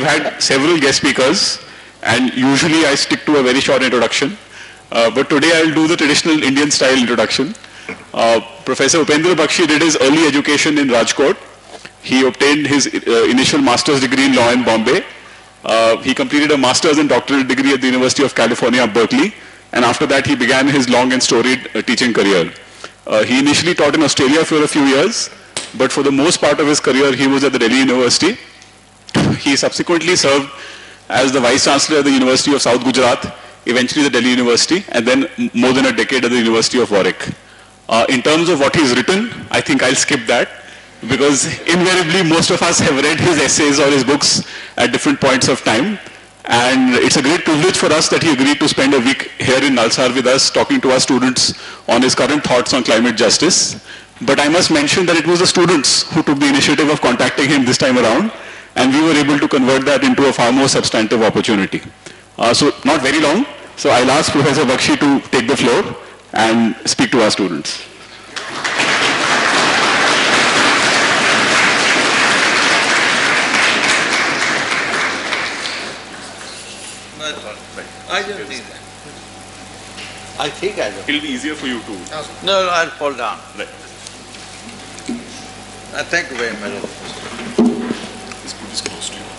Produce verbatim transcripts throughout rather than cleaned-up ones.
had several guest speakers, and usually I stick to a very short introduction. Uh, but today I'll do the traditional Indian style introduction. Uh, Professor Upendra Bakshi did his early education in Rajkot. He obtained his uh, initial master's degree in law in Bombay. Uh, he completed a master's and doctoral degree at the University of California, Berkeley. And after that, he began his long and storied uh, teaching career. Uh, he initially taught in Australia for a few years, but for the most part of his career, he was at the Delhi University. He subsequently served as the Vice Chancellor at the University of South Gujarat, eventually the Delhi University, and then more than a decade at the University of Warwick. Uh, in terms of what he's written, I think I'll skip that, because invariably most of us have read his essays or his books at different points of time. And it's a great privilege for us that he agreed to spend a week here in Nalsar with us, talking to our students on his current thoughts on climate justice. But I must mention that it was the students who took the initiative of contacting him this time around, and we were able to convert that into a far more substantive opportunity. Uh, so not very long, so I'll ask Professor Bakshi to take the floor and speak to our students. I don't need that. I think I don't. It'll be easier for you to. No, no, I'll fall down. Right. Uh, thank you very much. This put this close to you.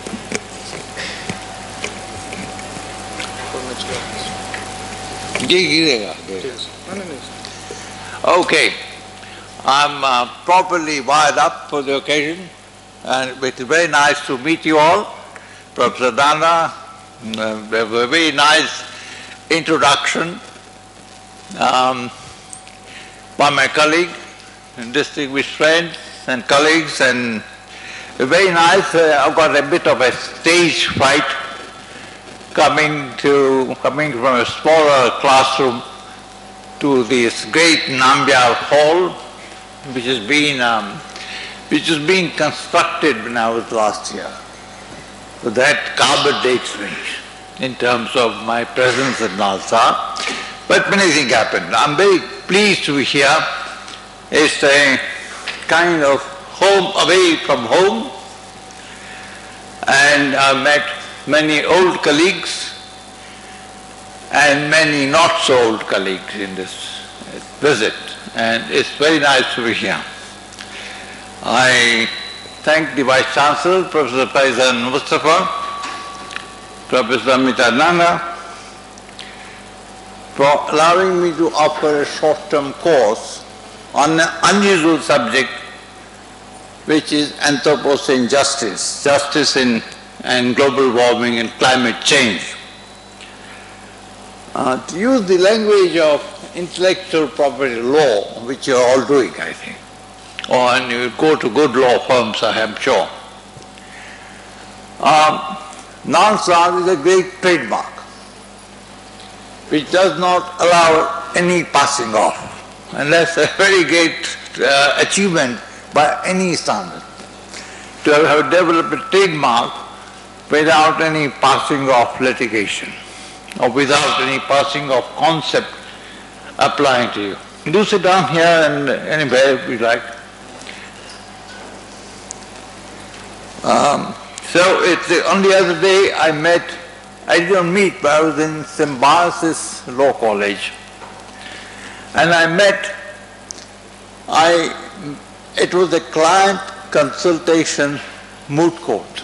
Okay. I'm uh, properly wired up for the occasion, and it's very nice to meet you all. Professor Dana, Uh, a very nice introduction um, by my colleague, distinguished friends and colleagues, and very nice. Uh, I've got a bit of a stage fright coming to coming from a smaller classroom to this great Nambyal Hall, which has been um, which is being constructed when I was last year. So that carbon dates me in terms of my presence at Nalsar. But many things happened. I'm very pleased to be here. It's a kind of home away from home. And I've met many old colleagues and many not so old colleagues in this visit. And it's very nice to be here. I thank the Vice Chancellor, Professor Faizan Mustafa, Professor Amita Nana, for allowing me to offer a short-term course on an unusual subject, which is Anthropocene justice, justice in and global warming and climate change. Uh, to use the language of intellectual property law, which you're all doing, I think, or and you go to good law firms, I am sure. Um, Nalsar is a great trademark, which does not allow any passing off, and that's a very great uh, achievement by any standard, to have developed a trademark without any passing off litigation, or without any passing off concept applying to you. Do sit down here and anywhere if you like. Um, so it's the only other day I met, I didn't meet, but I was in Symbiosis Law College, and I met, I, it was a client consultation moot court,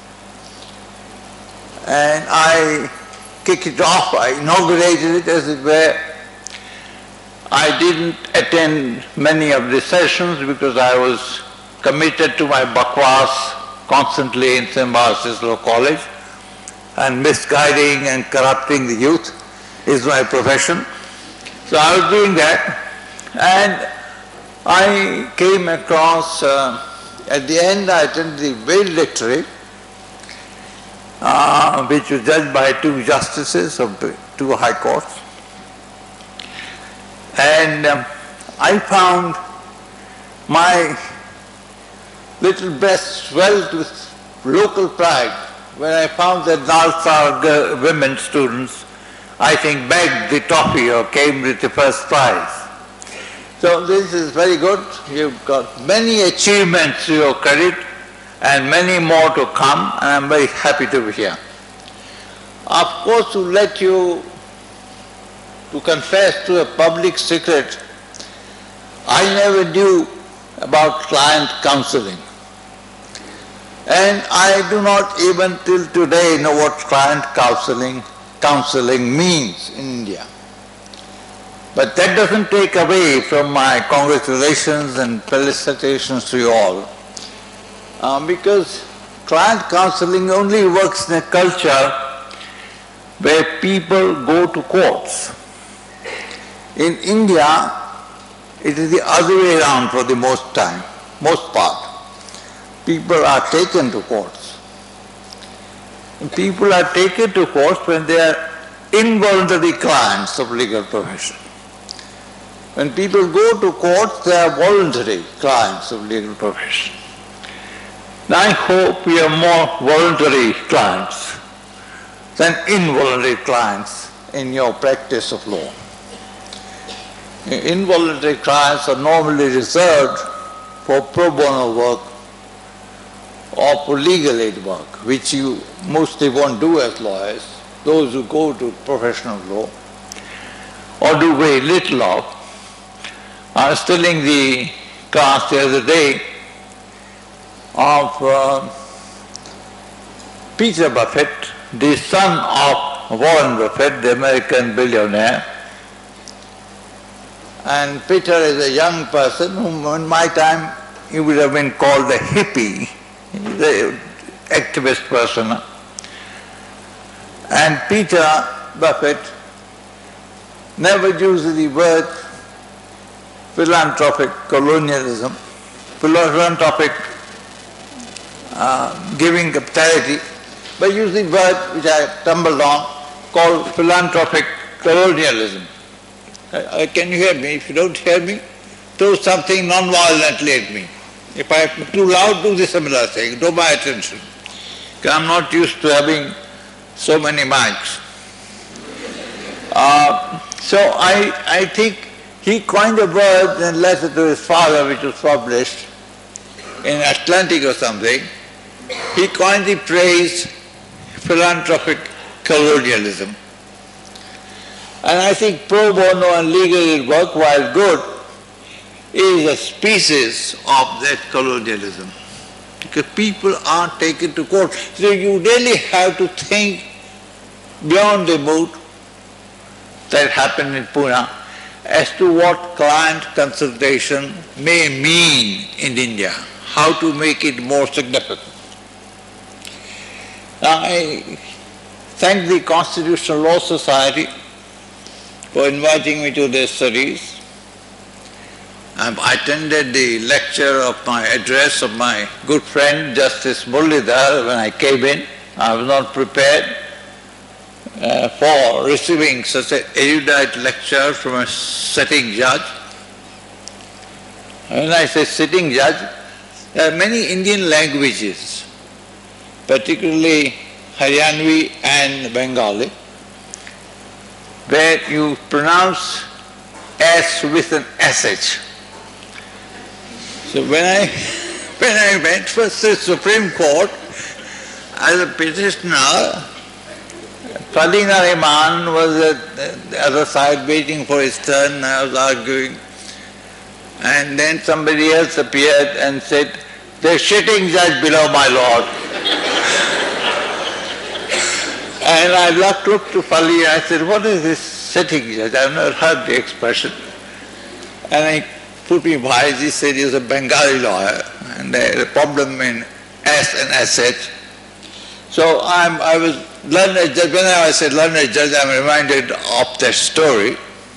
and I kicked it off, I inaugurated it as it were. I didn't attend many of the sessions because I was committed to my bakwas constantly in Symbiosis Law College, and misguiding and corrupting the youth is my profession. So I was doing that, and I came across, uh, at the end I attended the valedictory, uh, which was judged by two justices of the two high courts. And um, I found my little breast swelled with local pride when I found that Nalsar women students, I think, begged the toffee or came with the first prize. So this is very good. You've got many achievements to your credit, and many more to come, and I'm very happy to be here. Of course, to let you, to confess to a public secret, I never knew about client counseling. And I do not even till today know what client counseling, counseling means in India. But that doesn't take away from my congratulations and felicitations to you all. Uh, because client counseling only works in a culture where people go to courts. In India, it is the other way around for the most time, most part. People are taken to courts. And people are taken to courts when they are involuntary clients of legal profession. When people go to courts, they are voluntary clients of legal profession. Now I hope we are more voluntary clients than involuntary clients in your practice of law. Involuntary clients are normally reserved for pro bono work or for legal aid work, which you mostly won't do as lawyers, those who go to professional law, or do very little of. I was telling the class the other day of uh, Peter Buffett, the son of Warren Buffett, the American billionaire. And Peter is a young person whom in my time he would have been called a hippie, the activist person. And Peter Buffett never used the word philanthropic colonialism, philanthropic uh, giving of charity, but used the word which I stumbled on called philanthropic colonialism. Uh, can you hear me? If you don't hear me, throw something non-violently at me. If I am too loud, do the similar thing. Draw my attention. I'm not used to having so many mics. Uh, so I, I think he coined a word in a letter to his father, which was published in Atlantic or something. He coined the phrase philanthropic colonialism. And I think pro bono and legal aid work, while good, is a species of that colonialism. Because people are taken to court. So you really have to think beyond the mood that happened in Pune as to what client consultation may mean in India, how to make it more significant. Now, I thank the Constitutional Law Society for inviting me to their studies. I've attended the lecture of my address of my good friend Justice Muralidhar when I came in. I was not prepared uh, for receiving such an erudite lecture from a sitting judge. When I say sitting judge, there are many Indian languages, particularly Haryanvi and Bengali, where you pronounce S with an S H. So when I, when I went first to the Supreme Court, as a petitioner, Fali Nariman was at the other side waiting for his turn. I was arguing. And then somebody else appeared and said, "The sitting judge below my lord." And I looked up to Fali and I said, "What is this sitting judge? I've never heard the expression." And he put me wise. He said he was a Bengali lawyer and there is a problem in S and S H. So I'm, I was learned judge. When I said learned judge, I'm reminded of that story.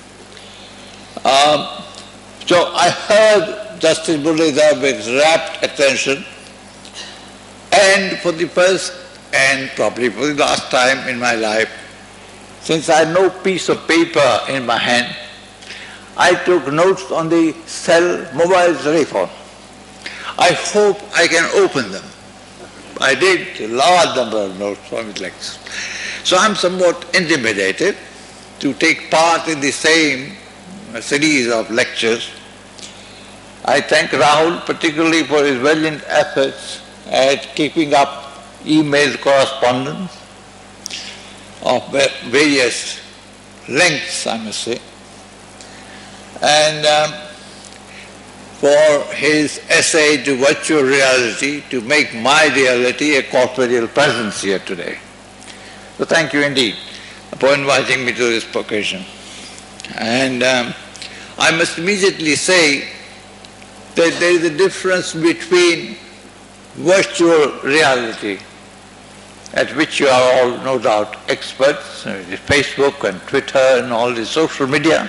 Um, so I heard Justice Muralidhar with rapt attention, and for the first and probably for the last time in my life, since I had no piece of paper in my hand, I took notes on the cell mobile telephone. I hope I can open them. I did a large number of notes from his lectures. So I'm somewhat intimidated to take part in the same series of lectures. I thank Rahul particularly for his valiant efforts at keeping up email correspondence of various lengths, I must say, and um, for his essay to virtual reality, to make my reality a corporeal presence here today. So thank you indeed for inviting me to this occasion. And um, I must immediately say that there is a difference between virtual reality, at which you are all no doubt experts, Facebook and Twitter and all the social media,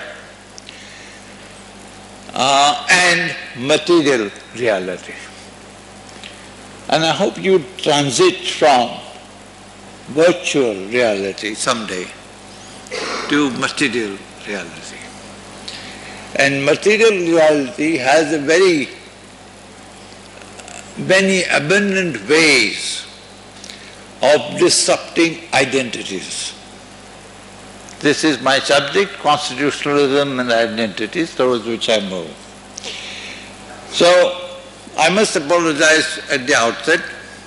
uh, and material reality. And I hope you transit from virtual reality someday to material reality. And material reality has a very many abundant ways of disrupting identities. This is my subject, constitutionalism and identities, towards which I move. So, I must apologize at the outset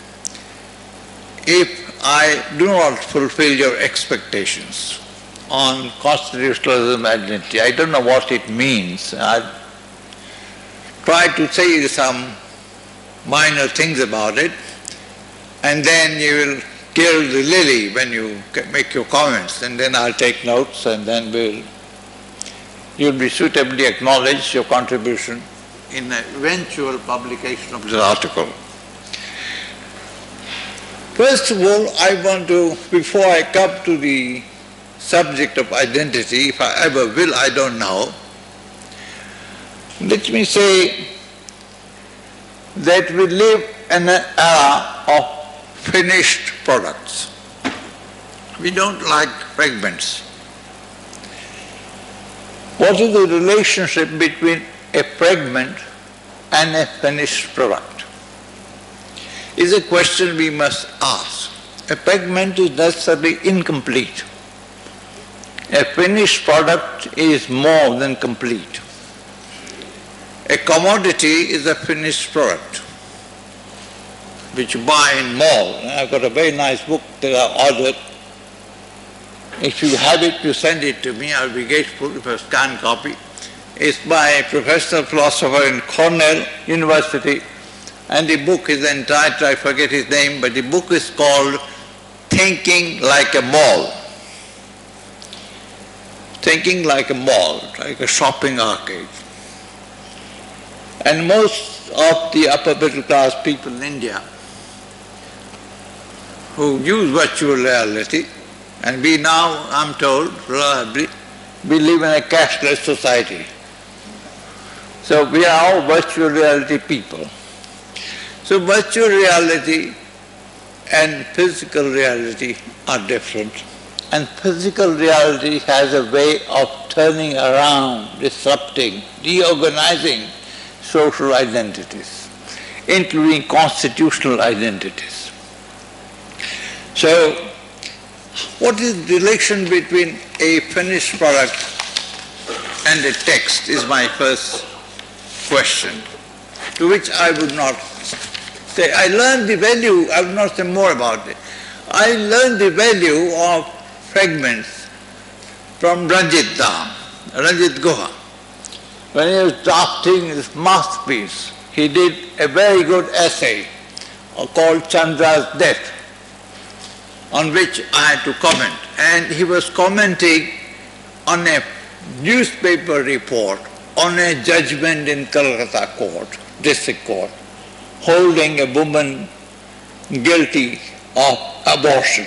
if I do not fulfill your expectations on constitutionalism identity. I don't know what it means. I'll try to say some minor things about it, and then you will kill the lily when you make your comments, and then I'll take notes, and then we'll, you'll be suitably acknowledge your contribution in the eventual publication of this article. First of all, I want to, before I come to the subject of identity, if I ever will, I don't know, let me say that we live in an era of finished products. We don't like fragments. What is the relationship between a fragment and a finished product? Is a question we must ask. A fragment is necessarily incomplete. A finished product is more than complete. A commodity is a finished product which you buy in mall. I've got a very nice book that I ordered. If you have it, you send it to me. I'll be grateful if a scanned copy. It's by a professional philosopher in Cornell University, and the book is entitled, I forget his name, but the book is called Thinking Like a Mall. Thinking like a mall, like a shopping arcade. And most of the upper middle class people in India who use virtual reality, and we now, I'm told, reliably, we live in a cashless society. So we are all virtual reality people. So virtual reality and physical reality are different. And physical reality has a way of turning around, disrupting, reorganizing social identities, including constitutional identities. So, what is the relation between a finished product and a text is my first question, to which I would not say. I learned the value, I will not say more about it. I learned the value of fragments from Ranjit Dham, Ranjit Guha. When he was drafting his masterpiece, he did a very good essay called Chandra's Death, on which I had to comment. And he was commenting on a newspaper report on a judgment in Calcutta court, district court, holding a woman guilty of abortion.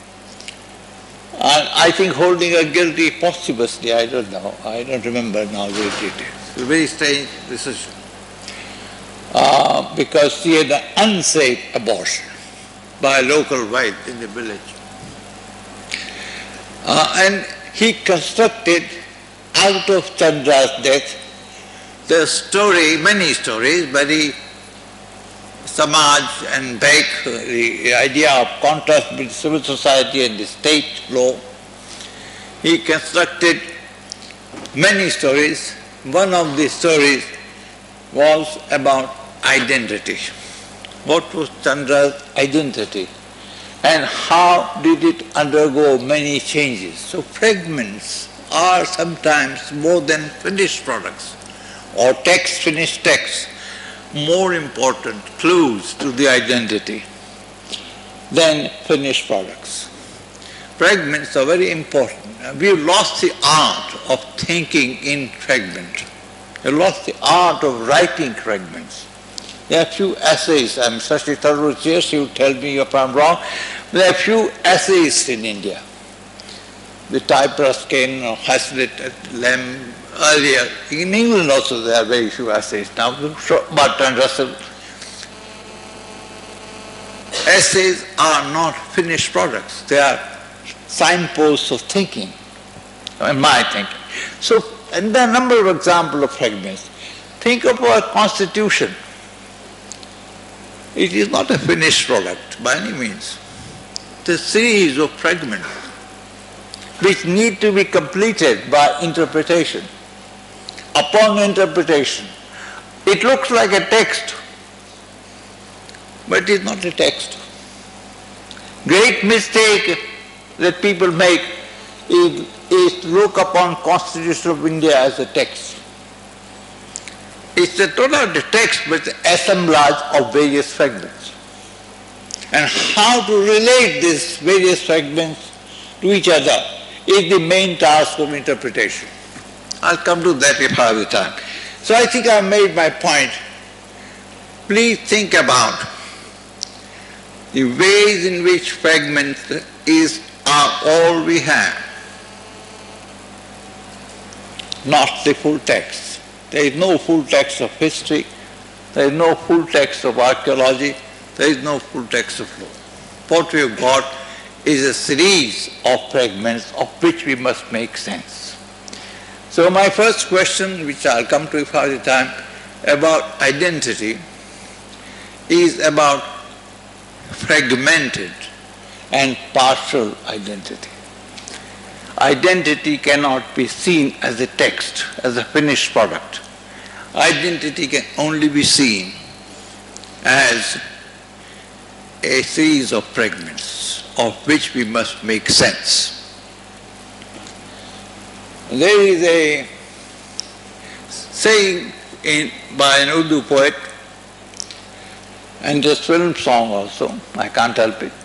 And I think holding her guilty posthumously, I don't know, I don't remember now the details. It's a very strange decision. Uh, because she had an unsafe abortion by a local wife in the village. Uh, and he constructed out of Chandra's death the story, many stories, but he Samaj and Beck, the idea of contrast between civil society and the state law. He constructed many stories. One of the stories was about identity. what was Chandra's identity and how did it undergo many changes. So fragments are sometimes more than finished products or text, finished text, more important clues to the identity than finished products. Fragments are very important. We've lost the art of thinking in fragments. We've lost the art of writing fragments. There are few essays, I'm Shashi Tharoor here, she will tell me if I'm wrong. There are few essays in India. The type Ruskin or Hazlitt, Lem, earlier. In England also there are very few essays now, Butt and Russell. Essays are not finished products. They are signposts of thinking, in my thinking. So, and there are a number of examples of fragments. Think of our constitution. It is not a finished product by any means. It's a series of fragments which need to be completed by interpretation. Upon interpretation, it looks like a text, but it is not a text. Great mistake that people make is, is to look upon Constitution of India as a text. It's a not a text, but an assemblage of various fragments. And how to relate these various fragments to each other is the main task of interpretation. I'll come to that if I have the time. So I think I've made my point. Please think about the ways in which fragments is, are all we have, not the full text. There is no full text of history, there is no full text of archaeology, there is no full text of law. What we have got is a series of fragments of which we must make sense. So my first question, which I'll come to if I have the time, about identity is about fragmented and partial identity. Identity cannot be seen as a text, as a finished product. Identity can only be seen as a series of fragments of which we must make sense. There is a saying in, by an Urdu poet, and this film song also, I can't help it.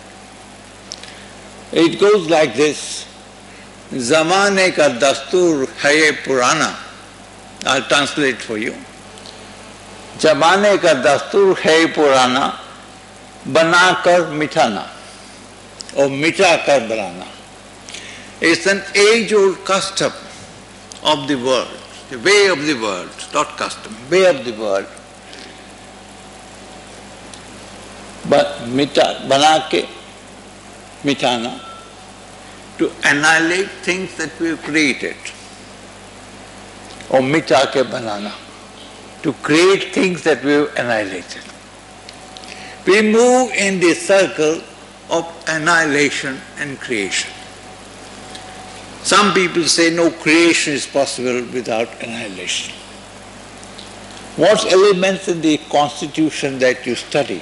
It goes like this, Zamane ka dastur hai purana. I'll translate for you. Zamane ka dastur hai purana, bana kar mitana, or mita kar banana. It's an age-old custom of the world, the way of the world, not custom, way of the world. But mita, bana ke mitana, to annihilate things that we have created, or mita ke banana, to create things that we have annihilated. We move in the circle of annihilation and creation. Some people say no creation is possible without annihilation. What elements in the constitution that you study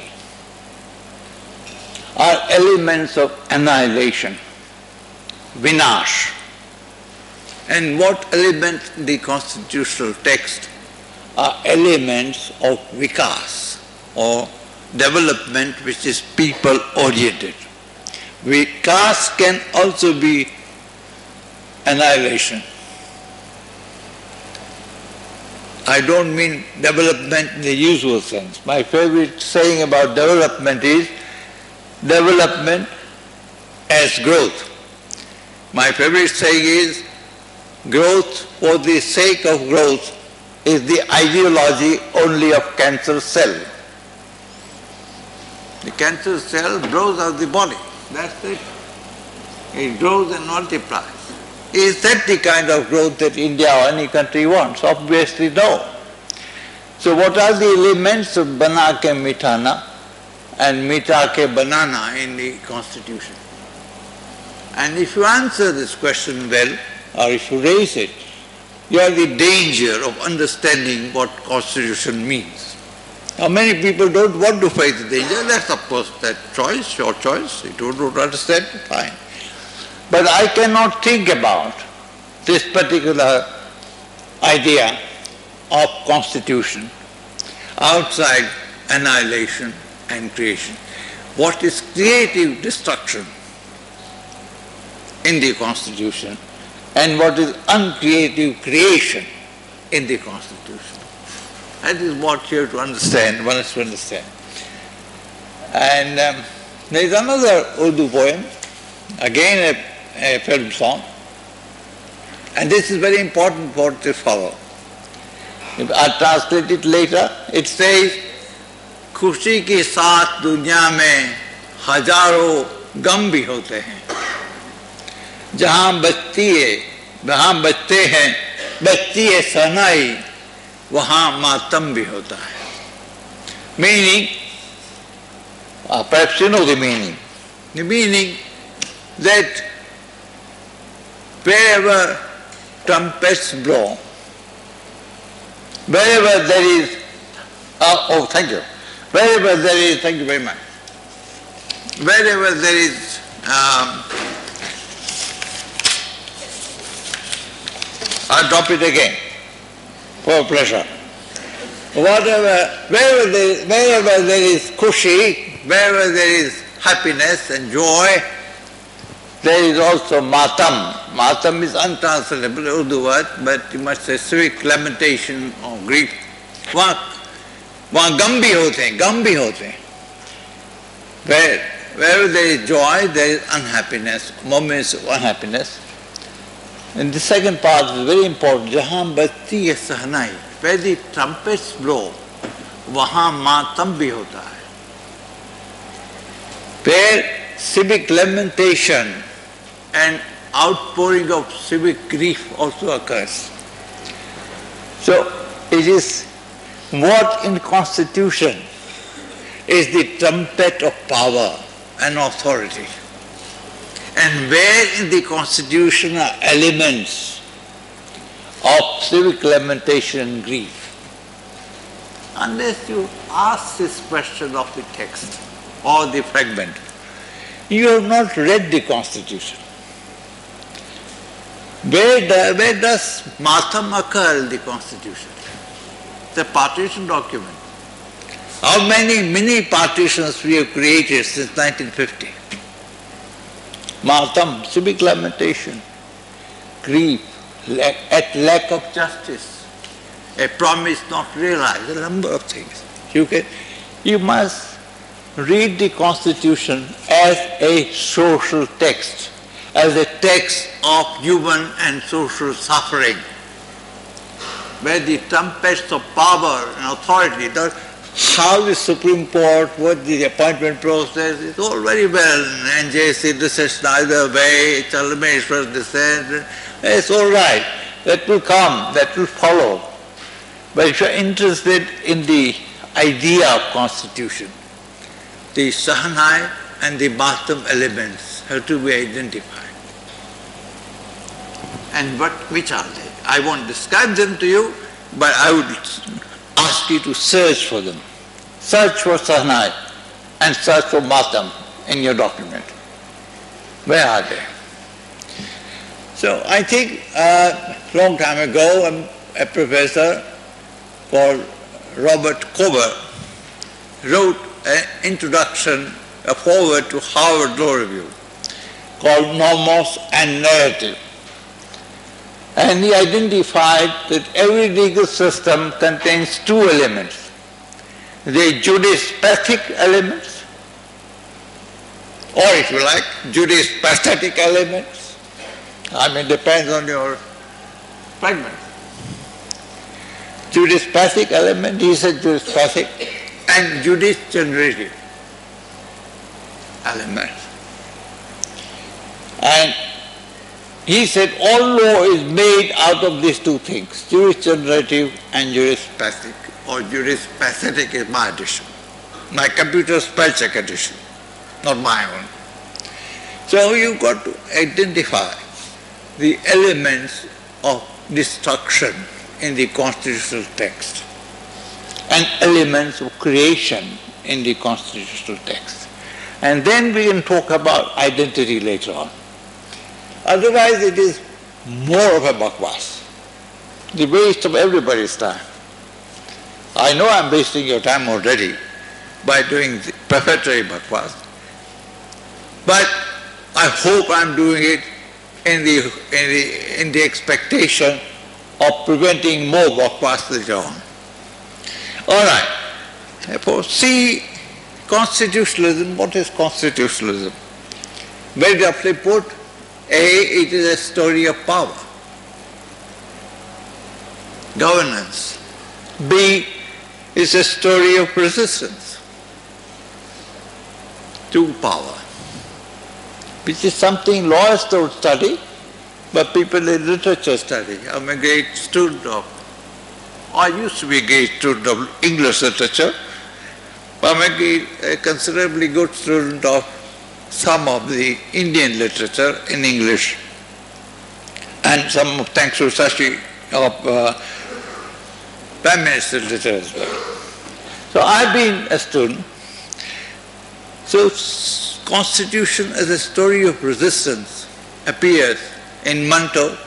are elements of annihilation, vinash, and what elements in the constitutional text are elements of vikas, or development which is people-oriented. Vikas can also be annihilation. I don't mean development in the usual sense. My favorite saying about development is development as growth. My favorite saying is growth for the sake of growth is the ideology only of cancer cell. The cancer cell grows out of the body. That's it. It grows and multiplies. Is that the kind of growth that India or any country wants? Obviously no. So what are the elements of bana ke mitana and mita ke banana in the constitution? And if you answer this question well, or if you raise it, you have the danger of understanding what constitution means. Now many people don't want to face the danger. That's of course that choice, your choice. If you don't understand, fine. But I cannot think about this particular idea of constitution outside annihilation and creation. What is creative destruction in the constitution and what is uncreative creation in the constitution? That is what you have to understand, one has to understand. And um, there is another Urdu poem, again a, a film song, and this is very important for to follow. If I translate it later, it says, खुशी के साथ दुनिया में हजारों गम भी होते हैं, जहाँ बचती है वहाँ बचते हैं बचती है सहनाई, वहाँ मातम भी होता है. Meaning, uh, perhaps you know the meaning. The meaning that wherever trumpets blow, wherever there is, uh, oh thank you, wherever there is, thank you very much, wherever there is um, I'll drop it again for pleasure. Whatever, wherever there, wherever there is kushi, wherever there is happiness and joy, there is also matam. Matam is untranslatable Urdu word, but you must say civic lamentation or grief. वहाँ वहाँ गम भी होते हैं, गम भी होते हैं. Where wherever there is joy, there is unhappiness, moments of unhappiness. And the second part is very important. जहाँ बजती है सहनाई, where the trumpets blow, वहाँ मातम भी होता है. Where civic lamentation and outpouring of civic grief also occurs. So it is what in constitution is the trumpet of power and authority, and where in the constitution are elements of civic lamentation and grief. Unless you ask this question of the text or the fragment, you have not read the constitution. Where, do, where does matam occur in the constitution? It's a partition document. How many mini partitions we have created since nineteen fifty? Matam, civic lamentation, grief, lack, at lack of justice, a promise not realized, a number of things. You can, you must read the Constitution as a social text, as a text of human and social suffering, where the trumpets of power and authority, the, how the Supreme Court, what the appointment process, is all very well. N J C decides neither way, Chalameshwar descent, it's all right. That will come, that will follow. But if you are interested in the idea of constitution, the sahanai and the matam elements have to be identified. And what, which are they? I won't describe them to you, but I would ask you to search for them. Search for sahanai and search for matam in your document. Where are they? So I think a uh, long time ago, a professor called Robert Kober wrote an introduction, a foreword to Harvard Law Review called Nomos and Narrative. And he identified that every legal system contains two elements. The judispathic elements, or if you like, judispathic elements. I mean, depends on your fragment. Judispathic element, he said judispathic, and judice-generative element. And he said all law is made out of these two things, judice-generative and judispathic, or judispathic is my addition. My computer spell check addition, not my own. So you've got to identify the elements of destruction in the constitutional text. and elements of creation in the constitutional text. And then we can talk about identity later on. Otherwise it is more of a bakwas, the waste of everybody's time. I know I'm wasting your time already by doing the prefatory bakwas, but I hope I'm doing it in the, in the, in the expectation of preventing more bakwas later on. All right. Therefore, see constitutionalism. What is constitutionalism? Very roughly put, A, it is a story of power, governance. B, is a story of resistance to power, which is something lawyers don't study, but people in literature study. I'm a great student of, I used to be a great student of English literature, but I'm a, a considerably good student of some of the Indian literature in English, and some, of, thanks to Shashi, of uh, Prime Minister literature as well. So I've been a student. So Constitution as a story of resistance appears in Manto.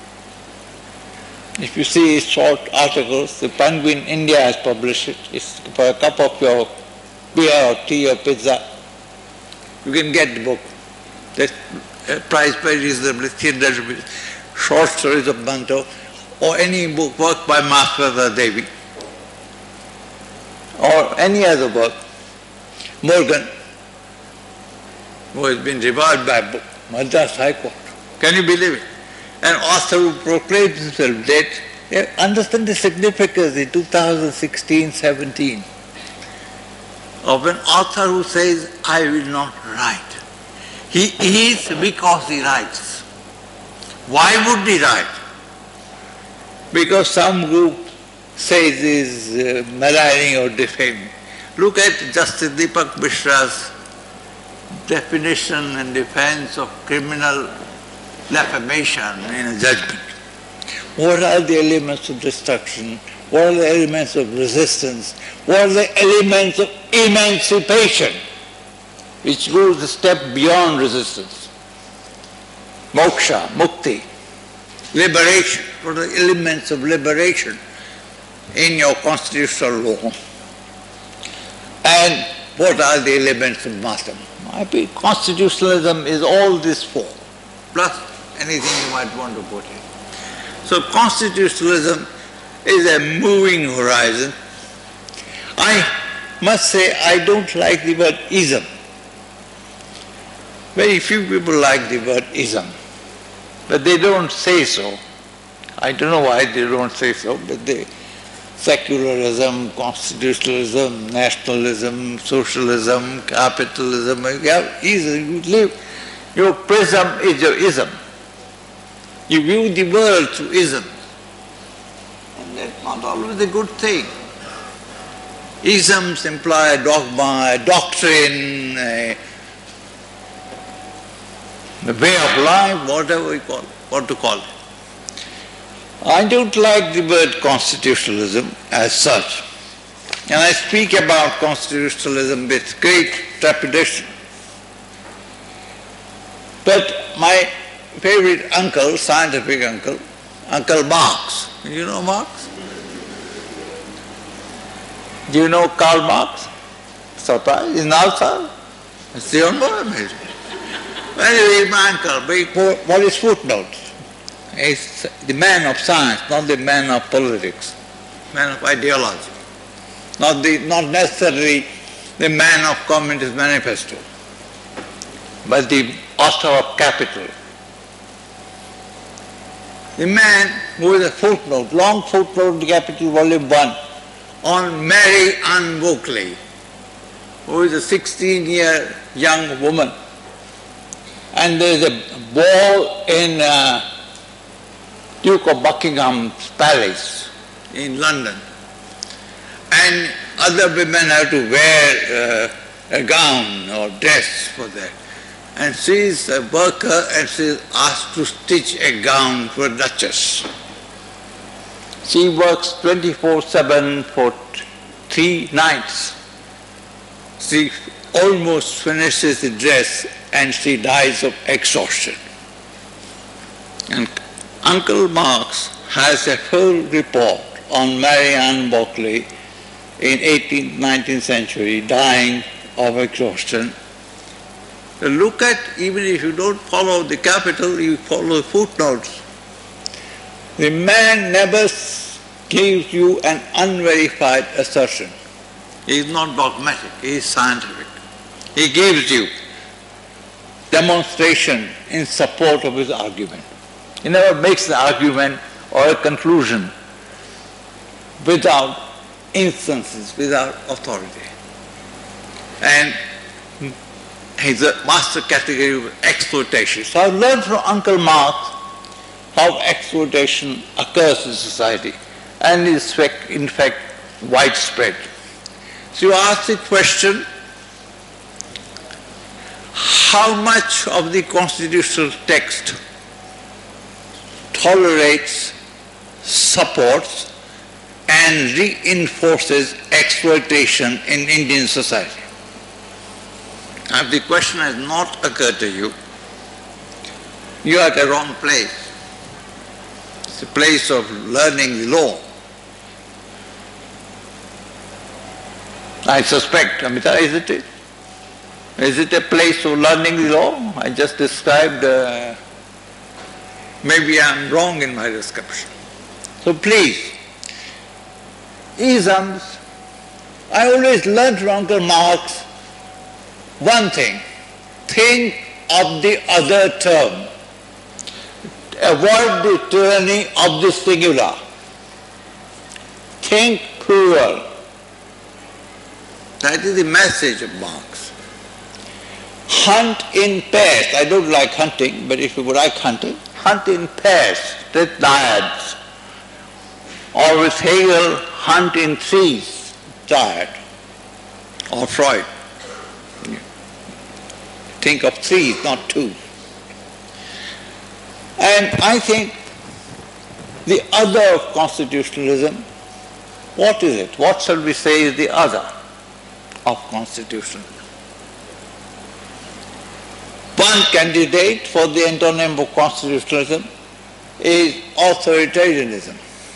If you see his short articles, the Penguin India has published it. It's for a cup of your beer or tea or pizza. You can get the book. That's priced very reasonably, three hundred rupees. Short stories of Manto, or any book, work by Mahasweta Devi, or any other work. Morgan, who has been revived by Madras High Court. Can you believe it? An author who proclaims himself dead. Understand the significance in two thousand sixteen seventeen of an author who says, I will not write. He is because he writes. Why would he write? Because some group says he is uh, maligning or defaming. Look at Justice Deepak Mishra's definition and defense of criminal defamation in a judgment. What are the elements of destruction? What are the elements of resistance? What are the elements of emancipation, which goes a step beyond resistance? Moksha, mukti, liberation. What are the elements of liberation in your constitutional law? And what are the elements of Matam? I think constitutionalism is all this four, plus anything you might want to put in. So constitutionalism is a moving horizon. I must say I don't like the word ism. Very few people like the word ism, but they don't say so. I don't know why they don't say so, but they, secularism, constitutionalism, nationalism, socialism, capitalism, you have ism, you live, your prism is your ism. You view the world through ism. And that's not always a good thing. Isms imply a dogma, a doctrine, a, a way of life, whatever we call it, what to call it. I don't like the word constitutionalism as such. And I speak about constitutionalism with great trepidation. But my favorite uncle, scientific uncle, Uncle Marx. You know Marx? Do you know Karl Marx? Surprise? He's now Karl. It's the environment. Anyway, my uncle, what is footnotes? He's the man of science, not the man of politics, man of ideology, not, the, not necessarily the man of Communist Manifesto, but the author of Capital. The man who is a footnote, long footnote in the Capital, volume one, on Mary Ann Bulkeley, who is a sixteen-year young woman. And there is a ball in uh, Duke of Buckingham's palace in London. And other women have to wear uh, a gown or dress for that. And she is a worker and she is asked to stitch a gown for a duchess. She works twenty-four seven for three nights. She almost finishes the dress and she dies of exhaustion. And Uncle Marx has a whole report on Mary Ann Berkeley in eighteenth, nineteenth century, dying of exhaustion. Look at, even if you don't follow the capital, you follow the footnotes. The man never gives you an unverified assertion. He is not dogmatic, he is scientific. He gives you demonstration in support of his argument. He never makes an argument or a conclusion without instances, without authority. And he's a master category of exploitation. So I've learned from Uncle Marx how exploitation occurs in society and is in fact widespread. So you ask the question, how much of the constitutional text tolerates, supports and reinforces exploitation in Indian society? Now, if the question has not occurred to you, you are at the wrong place. It's a place of learning the law. I suspect, Amita, isn't it? Is it a place of learning the law? I just described, uh, maybe I'm wrong in my description. So please, isms, I always learned from Uncle Marx one thing, think of the other term. Avoid the tyranny of the singular. Think plural. That is the message of Marx. Hunt in pairs. I don't like hunting, but if you like hunting, hunt in pairs, with dyads. Or with Hegel, hunt in threes, dyad. Or Freud. Think of threes, not two. And I think the other of constitutionalism, what is it? What shall we say is the other of constitutionalism? One candidate for the antonym of constitutionalism is authoritarianism.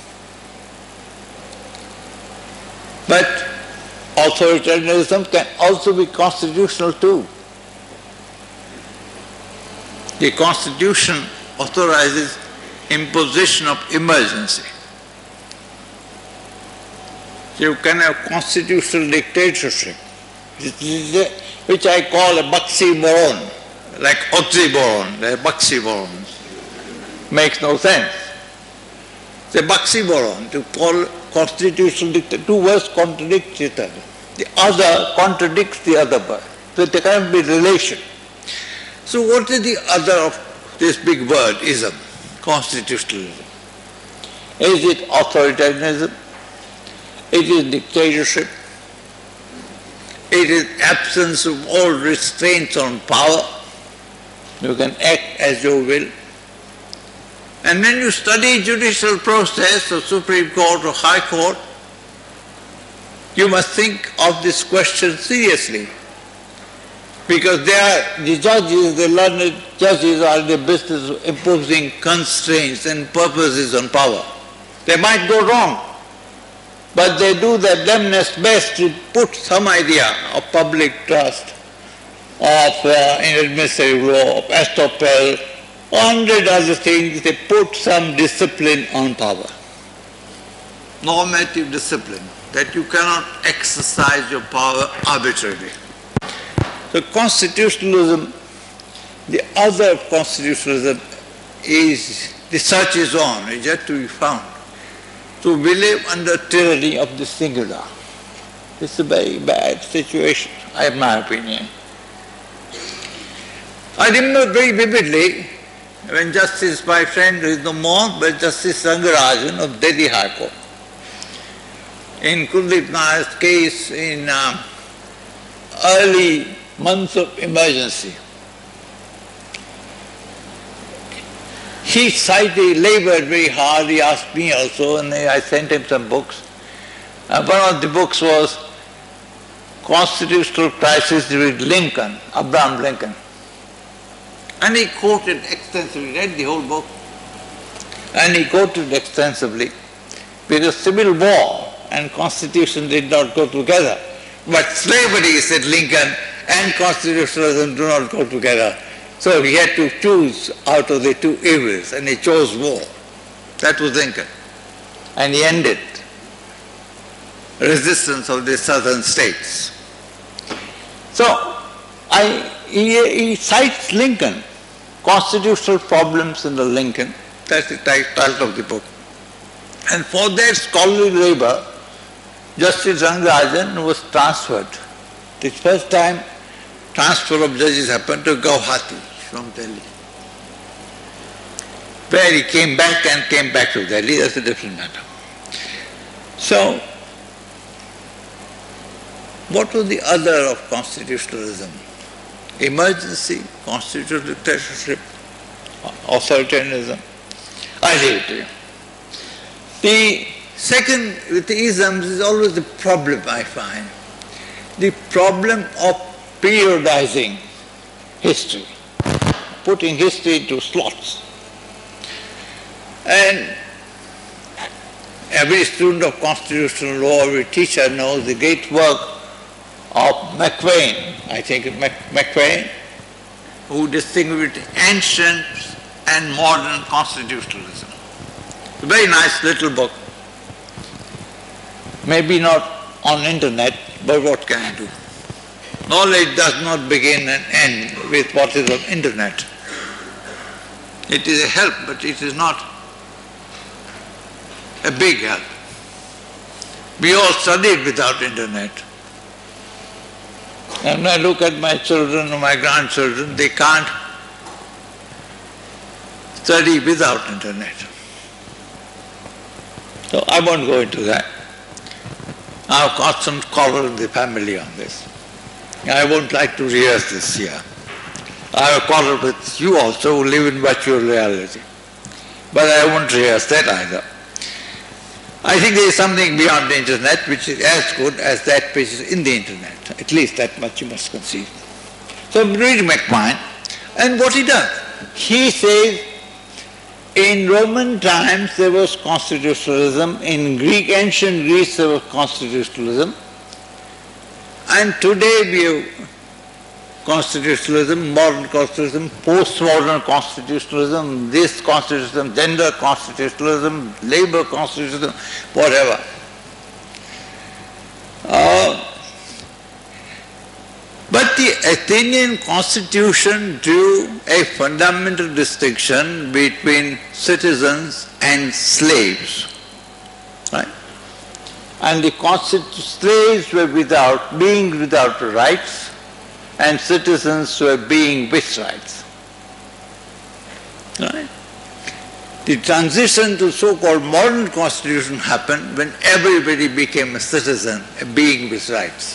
But authoritarianism can also be constitutional too. The Constitution authorizes imposition of emergency. You can have constitutional dictatorship, which I call a oxymoron, like oxymoron, they're oxymorons. Makes no sense. It's a oxymoron to call constitutional dictatorship. Two words contradict each other. The other contradicts the other word. So there can't be relation. So what is the other of this big word, ism, constitutionalism? Is it authoritarianism? It is dictatorship. It is absence of all restraints on power. You can act as you will. And when you study judicial process of Supreme Court or High Court, you must think of this question seriously. Because they are, the judges, the learned judges are in the business of imposing constraints and purposes on power. They might go wrong, but they do their damnedest best to put some idea of public trust, of uh, in administrative law, of estoppel, a hundred other things. They put some discipline on power. Normative discipline, that you cannot exercise your power arbitrarily. So constitutionalism, the other constitutionalism is, the search is on, it's yet to be found. So we live under tyranny of the singular. It's a very bad situation, I have my opinion. I remember very vividly when Justice, my friend who is no more, but Justice Rangarajan of Delhi High Court, in Kuldeep Nair's case in um, early months of emergency. He cited, labored very hard, he asked me also, and I sent him some books. Uh, one of the books was Constitutional Crisis with Lincoln, Abraham Lincoln. And he quoted extensively, read the whole book, and he quoted extensively, because civil war and constitution did not go together. But slavery, said Lincoln, and constitutionalism do not go together. So he had to choose out of the two evils, and he chose war. That was Lincoln. And he ended resistance of the southern states. So I, he, he cites Lincoln, Constitutional Problems in the Lincoln, that's the title of the book. And for that scholarly labor, Justice Rangarajan was transferred. The first time transfer of judges happened to Guwahati from Delhi, where he came back and came back to Delhi. That's a different matter. So, what was the other of constitutionalism? Emergency, constitutional dictatorship, authoritarianism. I leave it to you. The second, with the isms, is always the problem, I find. The problem of periodizing history, putting history into slots. And every student of constitutional law, every teacher knows the great work of McQueen, I think it's McQueen, who distinguished ancient and modern constitutionalism. A very nice little book. Maybe not on internet, but what can I do? Knowledge does not begin and end with what is on internet. It is a help, but it is not a big help. We all studied without internet. And when I look at my children or my grandchildren, they can't study without internet. So I won't go into that. I have constant quarrel in the family on this. I won't like to rehearse this here. I have a quarrel with you also who live in virtual reality. But I won't rehearse that either. I think there is something beyond the internet which is as good as that which is in the internet. At least that much you must conceive. So read McQueen, and what he does, he says, in Roman times there was constitutionalism, in Greek, ancient Greece there was constitutionalism, and today we have constitutionalism, modern constitutionalism, postmodern constitutionalism, this constitutionalism, gender constitutionalism, labor constitutionalism, whatever. Uh, but the Athenian constitution drew a fundamental distinction between citizens and slaves, right? And the slaves were without, being without rights, and citizens were being with rights. Right? The transition to so-called modern constitution happened when everybody became a citizen, a being with rights.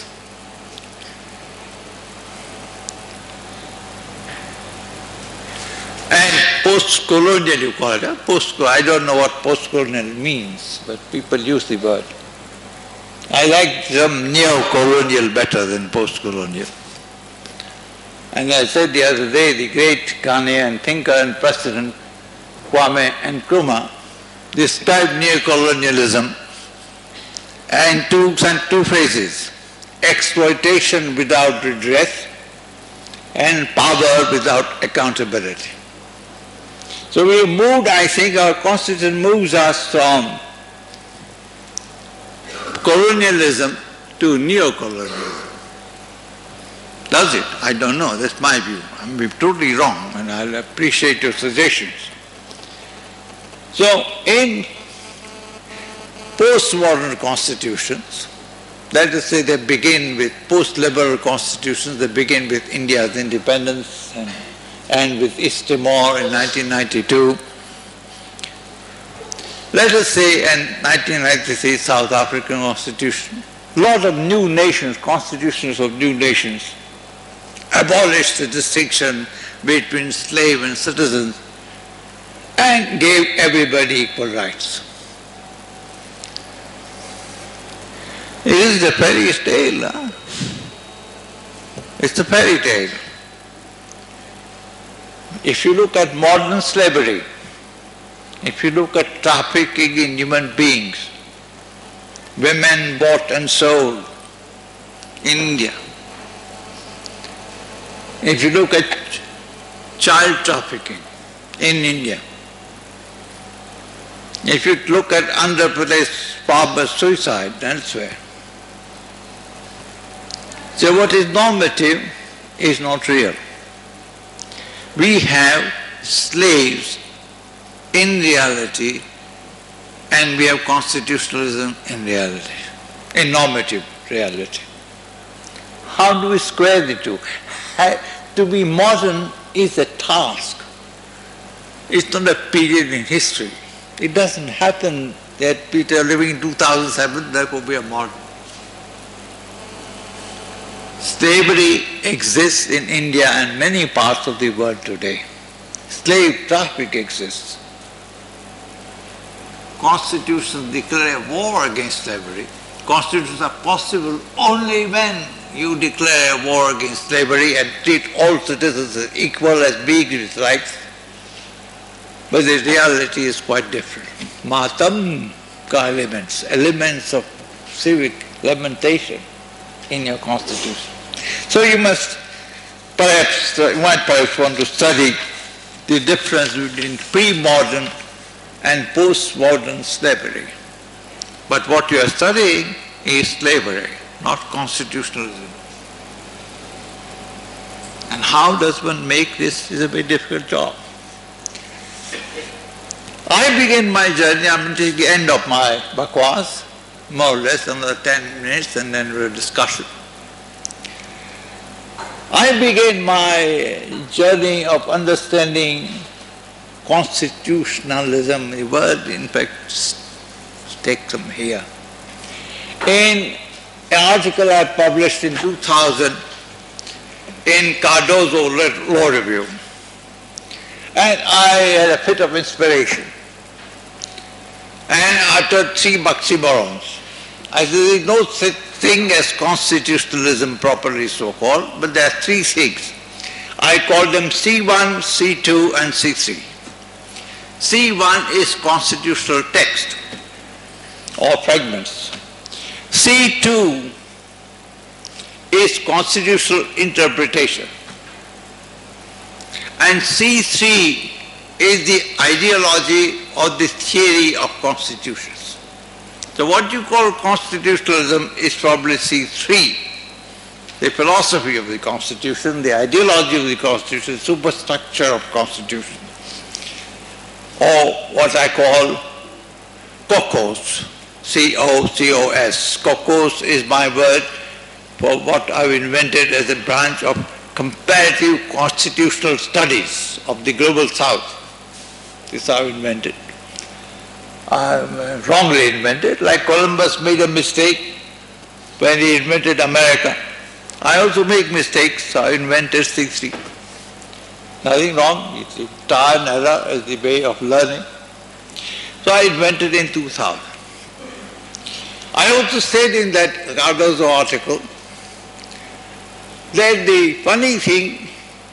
And post-colonial, you call it, huh? Post I don't know what post-colonial means, but people use the word. I like some neo-colonial better than post-colonial. And I said the other day, the great Ghanaian thinker and president, Kwame Nkrumah, described neocolonialism in two, two phrases: exploitation without redress and power without accountability. So we have moved, I think our constitution moves us from colonialism to neocolonialism. Does it? I don't know. That's my view. I may be totally wrong, and I'll appreciate your suggestions. So, in postmodern constitutions, let us say they begin with post-liberal constitutions, they begin with India's independence and, and with East Timor in nineteen ninety-two. Let us say in nineteen ninety-three South African constitution, a lot of new nations, constitutions of new nations, abolished the distinction between slave and citizens and gave everybody equal rights. It is the fairy tale. Huh? It's the fairy tale. If you look at modern slavery, if you look at trafficking in human beings, women bought and sold in India, if you look at child trafficking in India, if you look at Andhra Pradesh farmer suicide elsewhere, so what is normative is not real. We have slaves in reality and we have constitutionalism in reality, in normative reality. How do we square the two? To be modern is a task. It's not a period in history. It doesn't happen that Peter living in two thousand seven, therefore we are modern. Slavery exists in India and many parts of the world today. Slave traffic exists. Constitutions declare war against slavery. Constitutions are possible only when you declare a war against slavery and treat all citizens as equal as being with rights. But the reality is quite different. Matam ka elements, elements of civic lamentation in your constitution. So you must perhaps, you might perhaps want to study the difference between pre-modern and post-modern slavery. But what you are studying is slavery, not constitutionalism. And how does one make this is a very difficult job. I begin my journey, I'm at the end of my bakwas, more or less another ten minutes and then we'll discuss it. I began my journey of understanding constitutionalism, the word in fact takes from here. In an article I published in two thousand in Cardozo Law Review, and I had a fit of inspiration and uttered three oxymorons. I said there is no such thing as constitutionalism properly so called, but there are three things. I call them C one, C two and C three. C one is constitutional text or fragments. C two is constitutional interpretation. And C three is the ideology or the theory of constitutions. So what you call constitutionalism is probably C three, the philosophy of the Constitution, the ideology of the Constitution, superstructure of Constitution, or what I call COCOS, C O C O S. COCOS is my word for what I've invented as a branch of comparative constitutional studies of the global south. This I've invented. I'm wrongly invented, like Columbus made a mistake when he invented America. I also make mistakes, so I invented C three. Nothing wrong, it's a trial and error as the way of learning. So I invented in two thousand. I also said in that Cardozo article that the funny thing,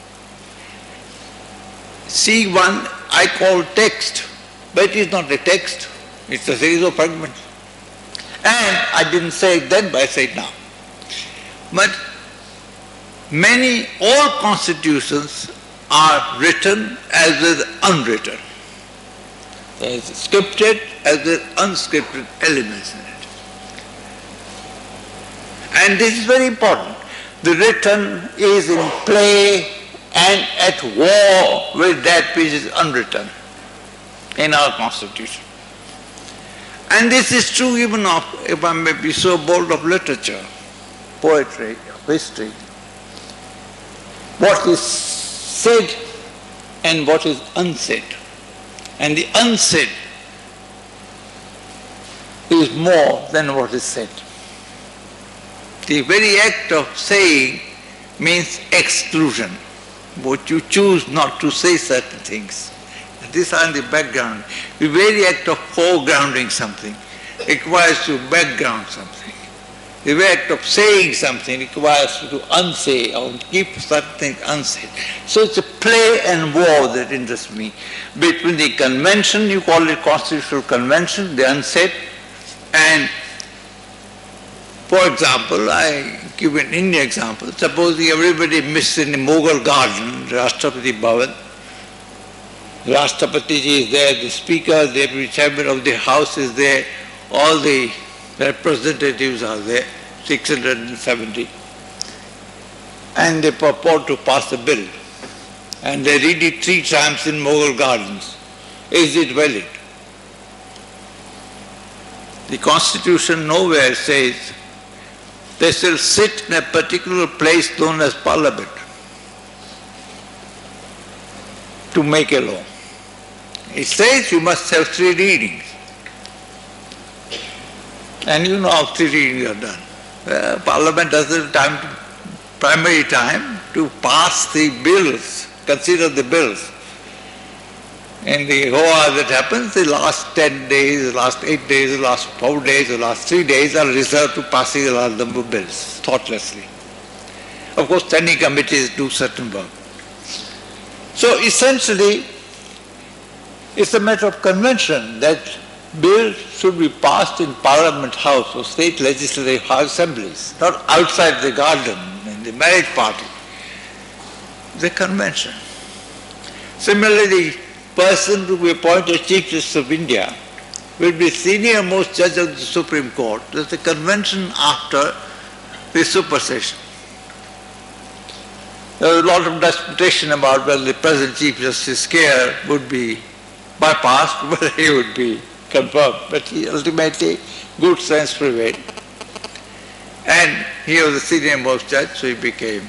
C one I call text, but it is not a text, it's a series of fragments. And I didn't say it then, but I say it now. But many, all constitutions are written as well as unwritten. There is scripted as well as unscripted elements in it. And this is very important. The written is in play and at war with that which is unwritten in our Constitution. And this is true even of, if I may be so bold, of literature, poetry, of history. What is said and what is unsaid. And the unsaid is more than what is said. The very act of saying means exclusion. But you choose not to say certain things. These are in the background. The very act of foregrounding something requires to background something. The very act of saying something requires you to unsay or keep something unsaid. So it's a play and war that interests me. Between the convention, you call it constitutional convention, the unsaid, and for example, I give an Indian example. Supposing everybody meets in the Mughal garden, Rashtrapati Bhavan. Rashtrapati ji is there, the speaker, the deputy chairman of the house is there, all the representatives are there, six hundred seventy. And they purport to pass a bill. And they read it three times in Mughal gardens. Is it valid? The Constitution nowhere says they shall sit in a particular place known as Parliament to make a law. It says you must have three readings. And you know how three readings are done. Uh, Parliament doesn't time to, primary time to pass the bills, consider the bills. In the H O A that happens, the last ten days, the last eight days, the last four days, the last three days are reserved to passing a large number of bills, thoughtlessly. Of course, standing committees do certain work. So essentially, it's a matter of convention that bills should be passed in Parliament House or state legislative assemblies, not outside the garden in the marriage party. The convention. Similarly, the person to be appointed Chief Justice of India will be senior most judge of the Supreme Court. There's a convention after the supersession. There was a lot of disputation about whether the present Chief Justice Care would be bypassed, whether he would be confirmed. But he ultimately, good sense prevailed. And he was the senior most judge, so he became.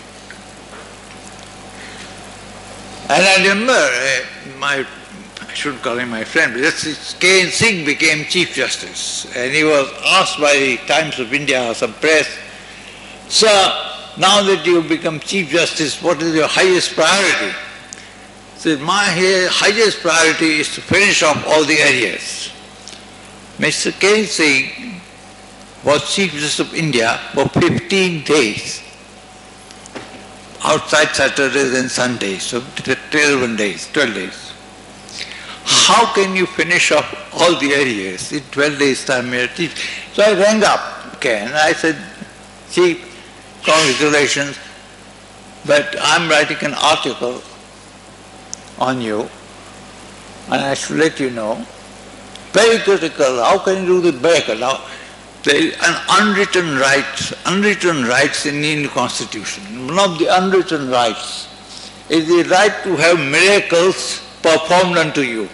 And I remember uh, my, I shouldn't call him my friend, but K N Singh became Chief Justice. And he was asked by the Times of India or some press, "Sir, now that you have become Chief Justice, what is your highest priority?" He said, "My highest priority is to finish off all the arrears." Mister K N Singh was Chief Justice of India for fifteen days. Outside Saturdays and Sundays, so eleven days, twelve days. How can you finish off all the arrears in twelve days time? So I rang up Ken and I said, "Chief, congratulations, but I'm writing an article on you and I should let you know. Very critical, how can you do the miracle?" Now, there is an unwritten rights, unwritten rights in the Indian Constitution. One of the unwritten rights is the right to have miracles performed unto you.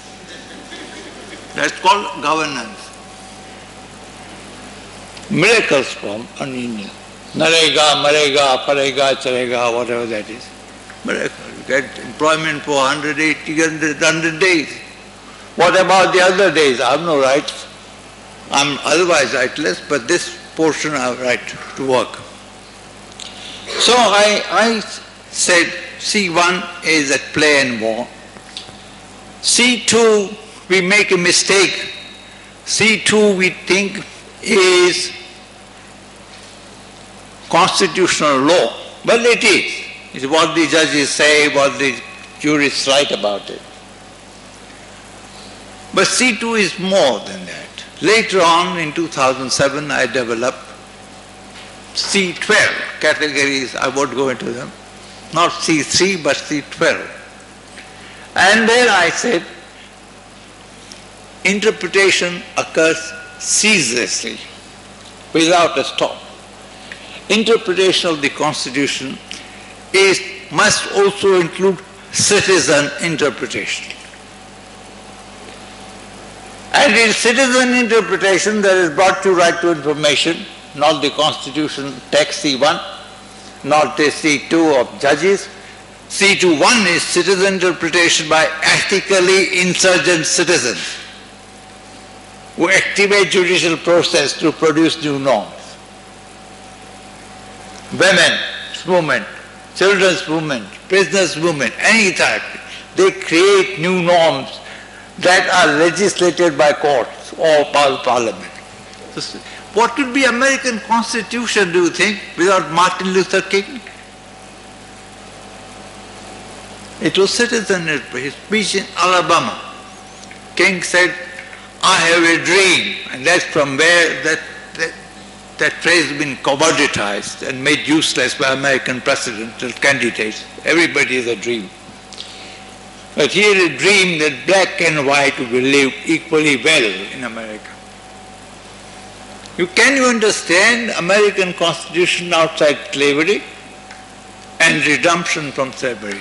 That's called governance. Miracles performed on Indian. Narega, marega, parega, chalega, whatever that is. Miracle. You get employment for one hundred eighty, one hundred days. What about the other days? I have no rights. I'm otherwise rightless, but this portion I have right to work. So I, I said C one is at play and war. C two, we make a mistake. C two we think is constitutional law. Well, it is. It's what the judges say, what the jurists write about it. But C two is more than that. Later on, in two thousand seven, I developed C twelve categories. I won't go into them. Not C three, but C twelve. And there I said, interpretation occurs ceaselessly, without a stop. Interpretation of the Constitution is, must also include citizen interpretation. And in citizen interpretation, there is brought to right to information, not the Constitution text C one, not the C two of judges. C two one is citizen interpretation by ethically insurgent citizens who activate judicial process to produce new norms. Women's movement, children's movement, prisoners' movement, any type, they create new norms that are legislated by courts or by parliament. what would be American Constitution, do you think, without Martin Luther King? It was citizenship, his speech in Alabama. King said, I have a dream, and that's from where that, that, that phrase has been commoditized and made useless by American presidential candidates. Everybody has a dream. But he had a dream that black and white will live equally well in America. You, can you understand American Constitution outside slavery and redemption from slavery?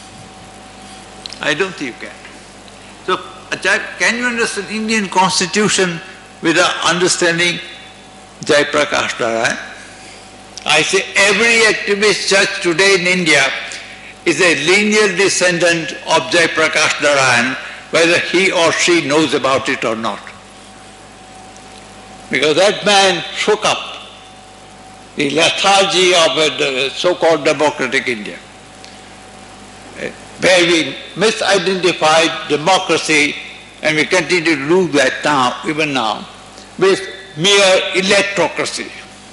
I don't think you can. So, can you understand Indian Constitution without understanding Jayaprakash Narayan? I say every activist judge today in India is a lineal descendant of Jayaprakash Narayan, whether he or she knows about it or not. Because that man shook up the lethargy of a so-called democratic India, where we misidentified democracy, and we continue to do that now, even now, with mere electrocracy.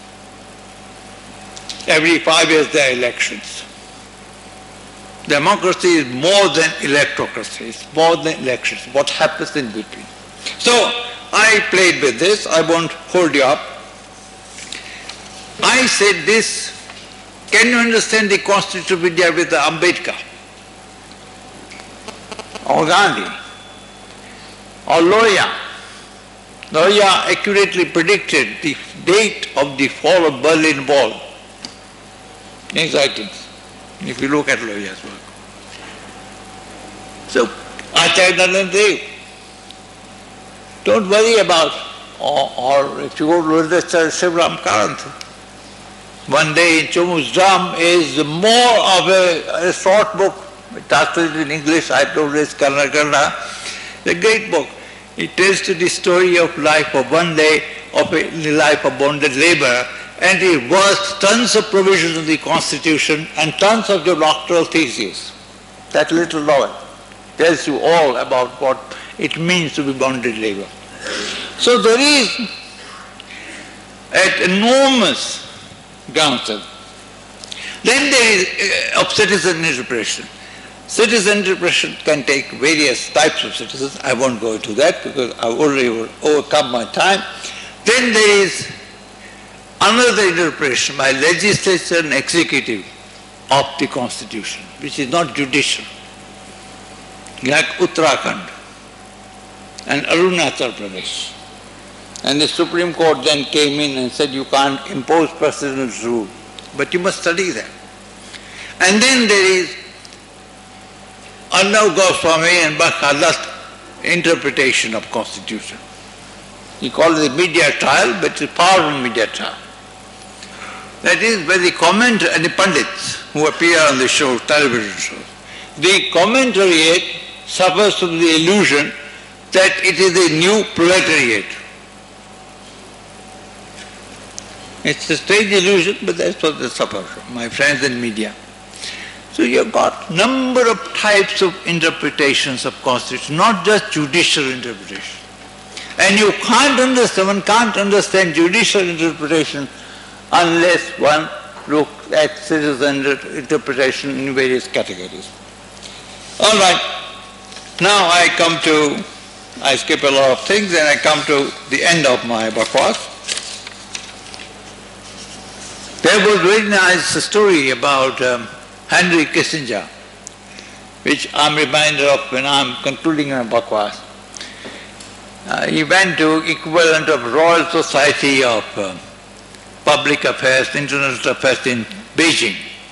Every five years there are elections. Democracy is more than electrocracy, it's more than elections, what happens in between. So, I played with this, I won't hold you up. I said this, can you understand the Constitution of India with the Ambedkar? Or Gandhi, or Loya. Loya accurately predicted the date of the fall of Berlin Wall in his writings, if you look at Loya's work. So, Acharya Narendra Dev, don't worry about, or, or if you go to Hridayacharya Shivram Karanth, one day in Chomu's Drum is more of a, a short book, translated in English, I told this Kannada, Kannada, a great book. It tells you the story of life of one day of a life of bonded labor, and it was tons of provisions in the Constitution and tons of your doctoral theses. That little novel tells you all about what it means to be bonded labor. So there is an enormous groundswell. Then there is uh, of citizen interpretation. Citizen interpretation can take various types of citizens. I won't go into that because I've already overcome my time. Then there is another interpretation by legislature and executive of the Constitution, which is not judicial, like Uttarakhand and Arunachal Pradesh. And the Supreme Court then came in and said you can't impose president's rule, but you must study that. And then there is Arnav Goswami and Bakhalas interpretation of Constitution. He called it the media trial, but it's a powerful media trial. That is where the commentator and the pundits who appear on the show, television shows, the commentariat suffers from the illusion that it is a new proletariat. It's a strange illusion, but that's what they suffer from, my friends in media. So you've got number of types of interpretations of Constitution, not just judicial interpretation. And you can't understand, one can't understand judicial interpretation unless one looks at citizen interpretation in various categories. All right, now I come to, I skip a lot of things and I come to the end of my bakwas. There was a very nice story about um, Henry Kissinger, which I'm reminded of when I'm concluding my bakwas. Uh, he went to equivalent of Royal Society of uh, Public Affairs, International Affairs in Beijing.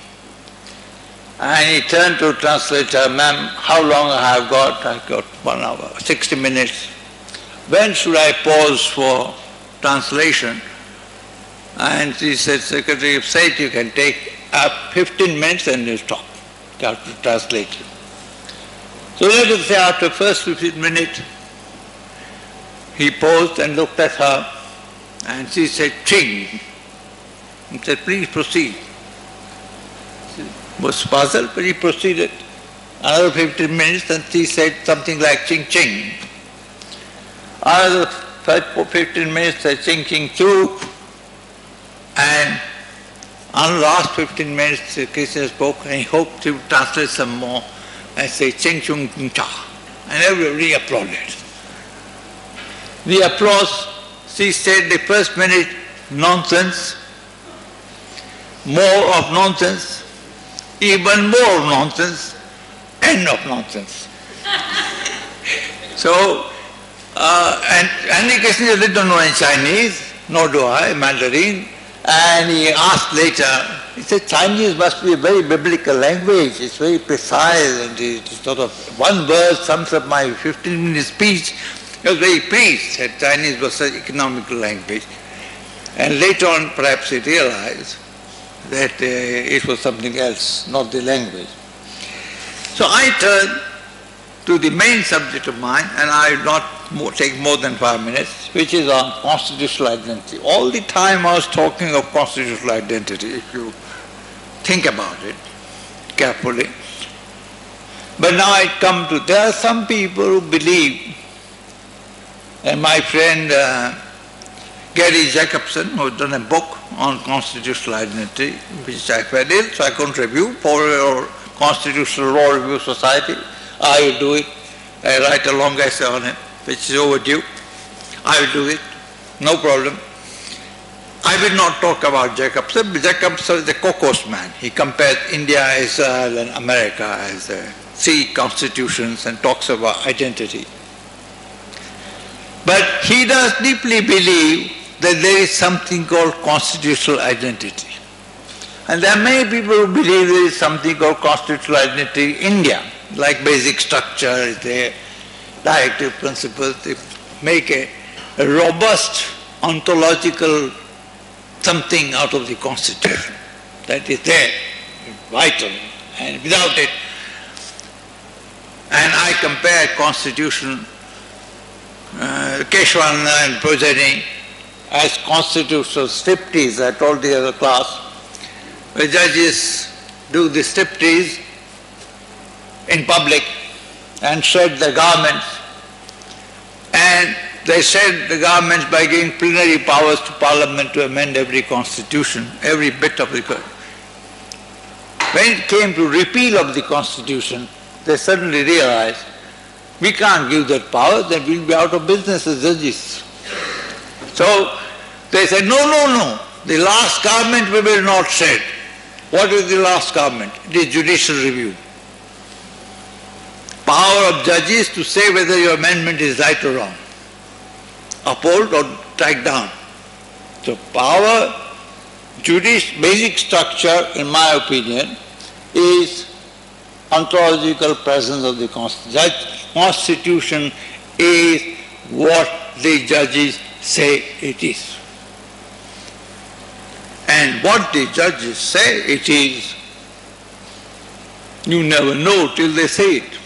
And he turned to translator, ma'am, how long I have got? I got one hour, sixty minutes. When should I pause for translation? And she said, Secretary of State, you can take up fifteen minutes and you stop. You have to translate it. So let us say after first fifteen minutes, he paused and looked at her and she said, ching. He said, please proceed. She was puzzled, but he proceeded. Another fifteen minutes and she said something like ching ching. Another first fifteen minutes I thinking through, and on the last fifteen minutes Krishna spoke and he hoped to translate some more and say Ching Chung Cha, and everybody applauded. The applause, she said the first minute nonsense, more of nonsense, even more nonsense, end of nonsense. So, uh, and Andy Krishna did not know any Chinese, nor do I, Mandarin, and he asked later, he said Chinese must be a very biblical language, it's very precise, and it's sort of one word sums up my fifteen minute speech. He was very pleased that Chinese was such economical language. And later on perhaps he realized that uh, it was something else, not the language. So I turned to the main subject of mine, and I will not more, take more than five minutes, which is on constitutional identity. All the time I was talking of constitutional identity, if you think about it carefully. But now I come to, there are some people who believe, and my friend uh, Gary Jacobson, who has done a book on constitutional identity, which I fell ill, so I couldn't review for your Constitutional Law Review Society. I will do it. I write a long essay on it, which is overdue. I will do it, no problem. I will not talk about Jacobson. Jacobson is a cocos man. He compares India, Israel and America as uh, three constitutions and talks about identity. But he does deeply believe that there is something called constitutional identity. And there are many people who believe there is something called constitutional identity in India, like basic structure, the directive principles, they make a, a robust ontological something out of the constitution that is there, vital, and without it. And I compare constitution, uh, Keshwana and Progeny, as constitutional striptease. I told the other class, where judges do the striptease in public and shed their garments, and they shed the garments by giving plenary powers to Parliament to amend every constitution, every bit of the constitution. When it came to repeal of the constitution, they suddenly realized, we can't give that power, then we'll be out of business as judges. So they said, no, no, no, the last garment we will not shed. What is the last garment? It is judicial review. Power of judges to say whether your amendment is right or wrong. Uphold or strike down. So power, judici- basic structure, in my opinion, is ontological presence of the Constitution. Constitution is what the judges say it is. And what the judges say it is, you never know till they say it.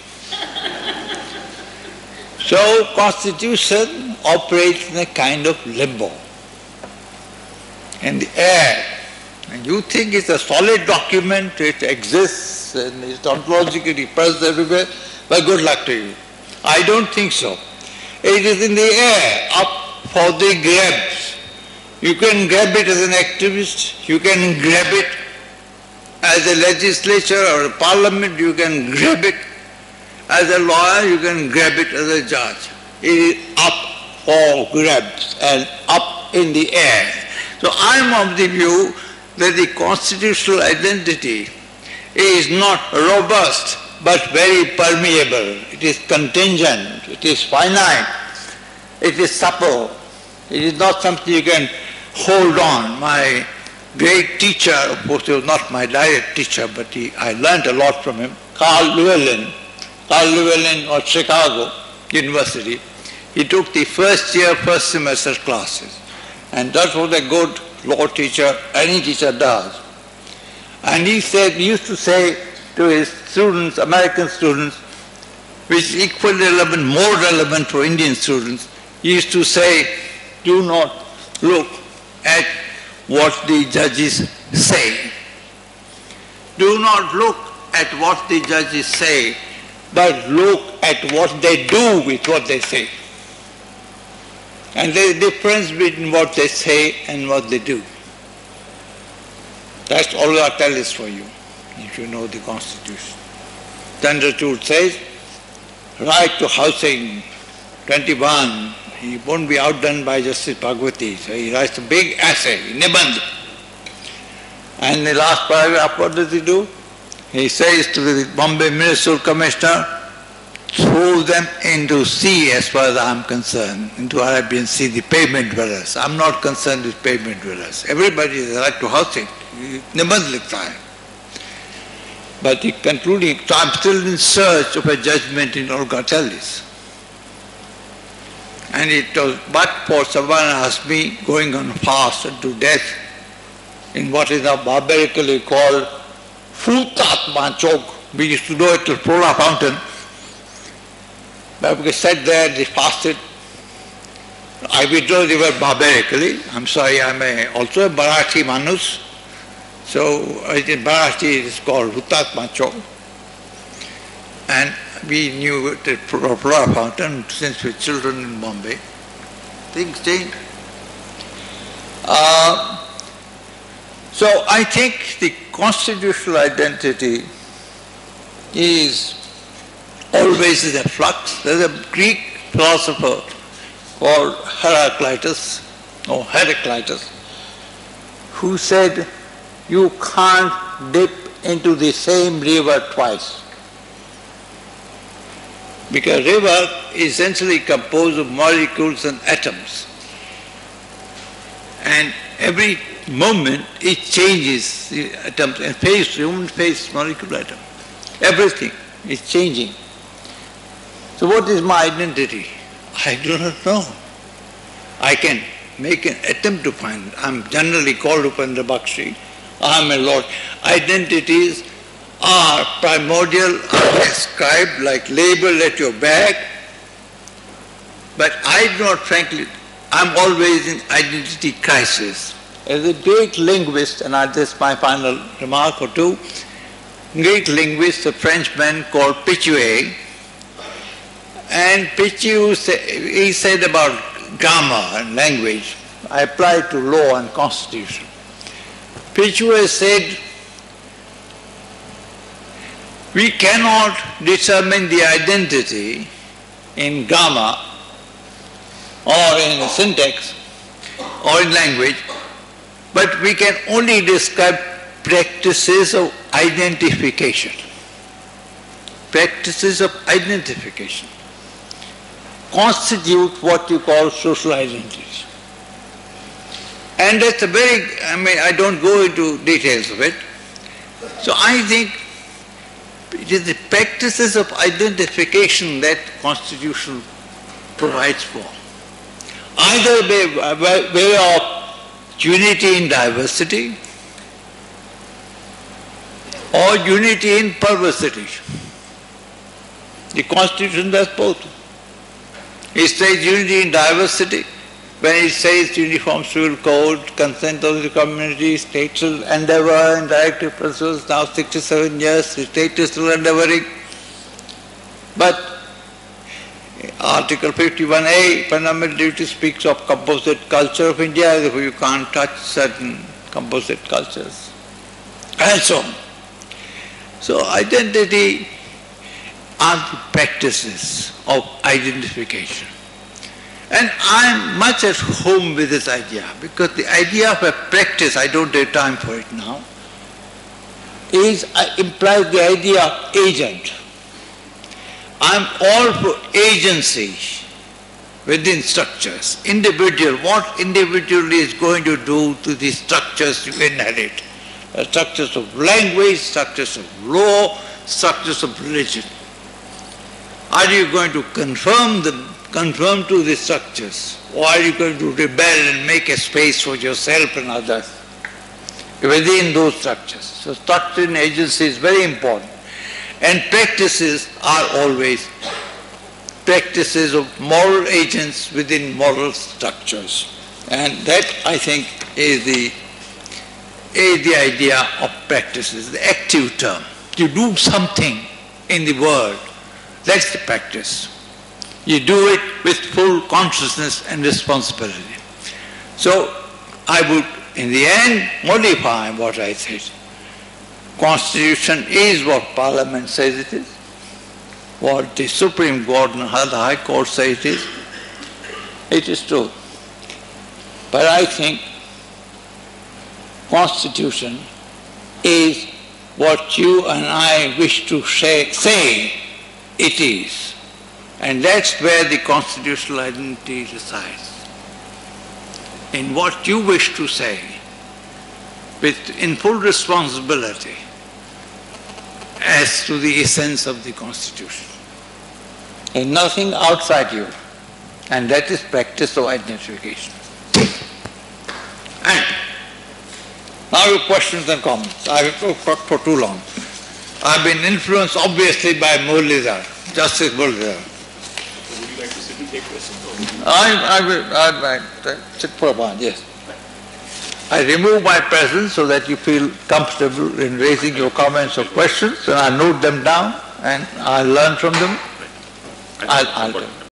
So Constitution operates in a kind of limbo, in the air. And you think it's a solid document, it exists and it's ontologically present everywhere, well, good luck to you. I don't think so. It is in the air, up for the grabs. You can grab it as an activist, you can grab it as a legislature or a parliament, you can grab it as a lawyer, you can grab it as a judge. It is up for grabs and up in the air. So I am of the view that the constitutional identity is not robust but very permeable. It is contingent, it is finite, it is supple. It is not something you can hold on. My great teacher, of course he was not my direct teacher, but he, I learned a lot from him, Carl Llewellyn. Carl Llewellyn of Chicago University. He took the first year, first semester classes. And that was a good law teacher, any teacher does. And he said, he used to say to his students, American students, which is equally relevant, more relevant for Indian students, he used to say, do not look at what the judges say. Do not look at what the judges say, but look at what they do with what they say. And there is a difference between what they say and what they do. That's all I'll tell is for you, if you know the Constitution. Chandrachud says, right to housing, twenty-one, he won't be outdone by Justice Bhagwati. So he writes a big essay, Nibandh. And in the last paragraph, what does he do? He says to the Bombay Municipal Commissioner, throw them into sea as far as I'm concerned, into Arabian Sea, the pavement dwellers. I'm not concerned with pavement dwellers. Everybody has a right to housing. Nibandh likhta hai. But he concluding, so I'm still in search of a judgment in Olga Tellis. And it was but for Savannah Hasmi going on fast unto death in what is now barbarically called Hutatma Chowk. We used to know it was Pola Fountain. But we sat there and they fasted. I withdraw the word barbarically. I'm sorry, I'm a, also a Marathi Manus. So in Marathi it is called Hutatma Chowk. And we knew it at Pola Fountain since we were children in Bombay. Things change. Uh, so I think the constitutional identity is always in a flux. There's a Greek philosopher called Heraclitus, or Heraclitus, who said, you can't dip into the same river twice. Because river is essentially composed of molecules and atoms. And every moment it changes the atoms and phase, human phase, molecule, atom. Everything is changing. So what is my identity? I do not know. I can make an attempt to find it. I'm generally called Upendra Bakshi. I'm a Lord. Identities are primordial, are ascribed like label at your back. But I do not, frankly, I'm always in identity crisis. As a great linguist, and this is my final remark or two, great linguist, a Frenchman called Pichuet, and Pichu, he said about grammar and language, I apply to law and constitution. Pichuet said, we cannot determine the identity in grammar or in syntax or in language, but we can only describe practices of identification. Practices of identification constitute what you call social identity. And that's a very, I mean, I don't go into details of it. So I think it is the practices of identification that Constitution provides for. Either by way of unity in diversity or unity in perversity. The Constitution does both. It says unity in diversity when it says uniform civil code, consent of the community, state shall endeavor and directive principles, now sixty-seven years, the state is still endeavoring. But Article fifty-one A, fundamental duty, speaks of composite culture of India, therefore you can't touch certain composite cultures, and so on. So identity are the practices of identification. And I'm much at home with this idea, because the idea of a practice, I don't have time for it now, is uh, implies the idea of agent. I'm all for agency within structures. Individual, what individual is going to do to the structures you inherit? Uh, structures of language, structures of law, structures of religion. Are you going to confirm them, conform to the structures, or are you going to rebel and make a space for yourself and others within those structures? So structure and agency is very important. And practices are always practices of moral agents within moral structures. And that, I think, is the, is the idea of practices, the active term. To do something in the world, that's the practice. You do it with full consciousness and responsibility. So I would, in the end, modify what I said. Constitution is what Parliament says it is, what the Supreme Court and the High Court say it is. It is true. But I think Constitution is what you and I wish to say, say it is. And that's where the constitutional identity resides. In what you wish to say, with in full responsibility as to the essence of the Constitution. And nothing outside you. And that is practice of identification. And now your questions and comments. I have talked for too long. I've been influenced obviously by Muralidhar, Justice Muralidhar. Would you like to sit and take questions? I, I will I, I, sit for a while, yes. I remove my presence so that you feel comfortable in raising your comments or questions, and I note them down and I learn from them. I'll, I'll